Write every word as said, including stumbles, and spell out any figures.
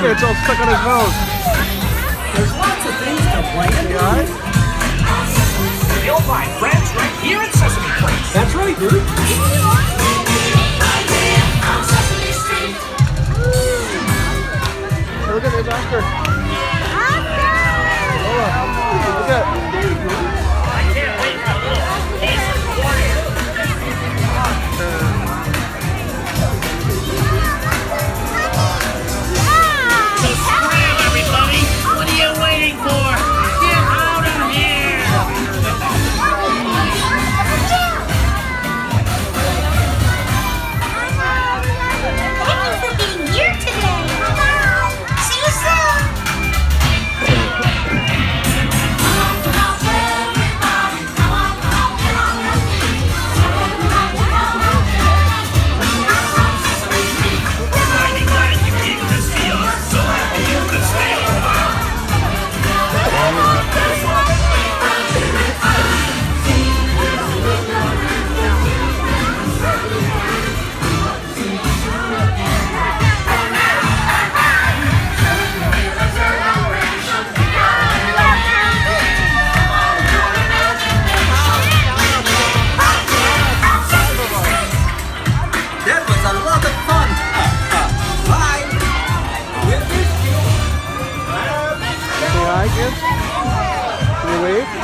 at, it's all stuck on his nose. There's lots of things to plan. Yeah. You'll find friends right here at Sesame Street. That's right, dude. Sesame Street. Hey, look at this Oscar. Oscar! Look at. I can't wait for a little taste of water. So scram, everybody! What are you waiting for? Get out of here! Thank you for being here today. Bye. See you soon. Come on, come on, everybody. Come on, come on, come on. Sesame Street. Mighty glad you gave this to us so you could stay a while. That was a lot of fun. Bye. With this Say hi, kids. Can you wave?